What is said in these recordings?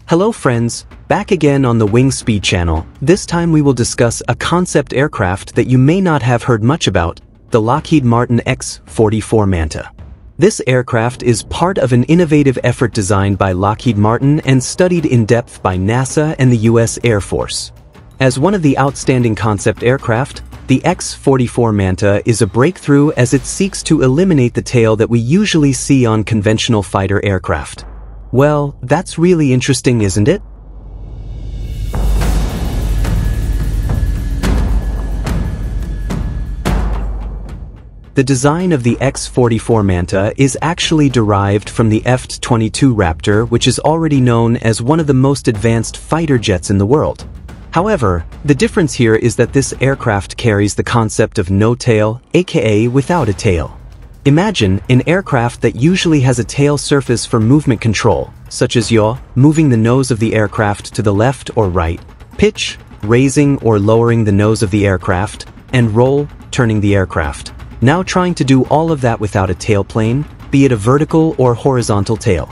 Hello friends, back again on the Wing Speed channel. This time we will discuss a concept aircraft that you may not have heard much about, the Lockheed Martin X-44 MANTA. This aircraft is part of an innovative effort designed by Lockheed Martin and studied in depth by NASA and the US Air Force. As one of the outstanding concept aircraft, the X-44 MANTA is a breakthrough as it seeks to eliminate the tail that we usually see on conventional fighter aircraft. Well, that's really interesting, isn't it? The design of the X-44 MANTA is actually derived from the F-22 Raptor, which is already known as one of the most advanced fighter jets in the world. However, the difference here is that this aircraft carries the concept of no tail, aka without a tail. Imagine an aircraft that usually has a tail surface for movement control, such as yaw, moving the nose of the aircraft to the left or right, pitch, raising or lowering the nose of the aircraft, and roll, turning the aircraft. Now trying to do all of that without a tailplane, be it a vertical or horizontal tail.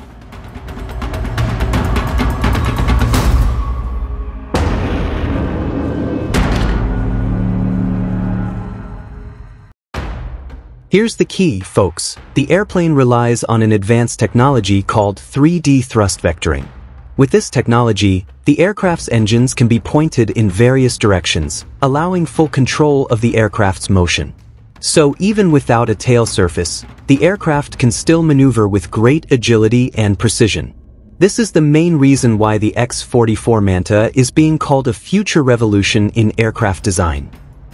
Here's the key, folks. The airplane relies on an advanced technology called 3D thrust vectoring. With this technology, the aircraft's engines can be pointed in various directions, allowing full control of the aircraft's motion. So even without a tail surface, the aircraft can still maneuver with great agility and precision. This is the main reason why the X-44 MANTA is being called a future revolution in aircraft design.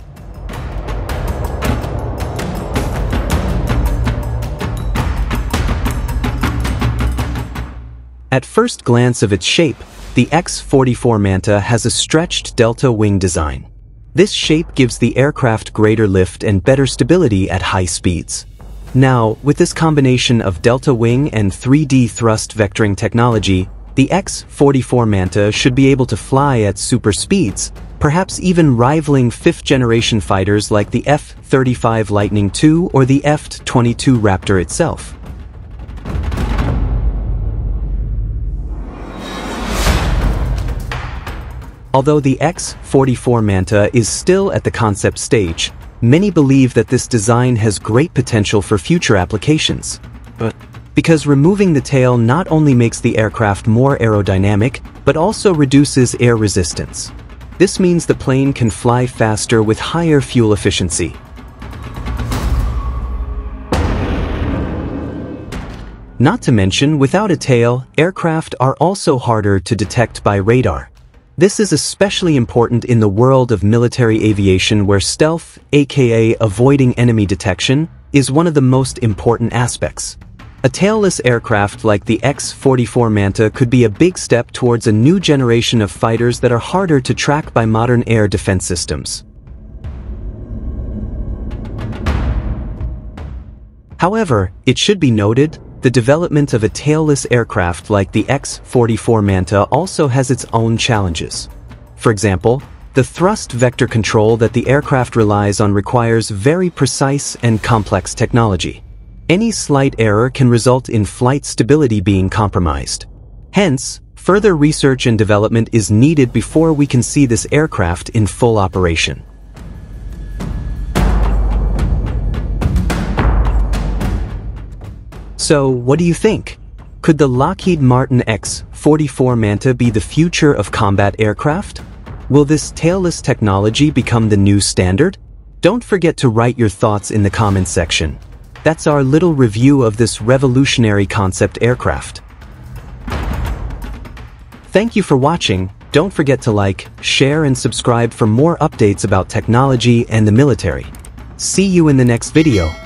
At first glance of its shape, the X-44 MANTA has a stretched delta wing design. This shape gives the aircraft greater lift and better stability at high speeds. Now, with this combination of delta wing and 3D thrust vectoring technology, the X-44 MANTA should be able to fly at super speeds, perhaps even rivaling fifth-generation fighters like the F-35 Lightning II or the F-22 Raptor itself. Although the X-44 MANTA is still at the concept stage, many believe that this design has great potential for future applications. Because removing the tail not only makes the aircraft more aerodynamic, but also reduces air resistance. This means the plane can fly faster with higher fuel efficiency. Not to mention, without a tail, aircraft are also harder to detect by radar. This is especially important in the world of military aviation where stealth, aka avoiding enemy detection, is one of the most important aspects. A tailless aircraft like the X-44 MANTA could be a big step towards a new generation of fighters that are harder to track by modern air defense systems. However, it should be noted, the development of a tailless aircraft like the X-44 MANTA also has its own challenges. For example, the thrust vector control that the aircraft relies on requires very precise and complex technology. Any slight error can result in flight stability being compromised. Hence, further research and development is needed before we can see this aircraft in full operation. So, what do you think? Could the Lockheed Martin X-44 MANTA be the future of combat aircraft? Will this tailless technology become the new standard? Don't forget to write your thoughts in the comments section. That's our little review of this revolutionary concept aircraft. Thank you for watching. Don't forget to like, share, and subscribe for more updates about technology and the military. See you in the next video.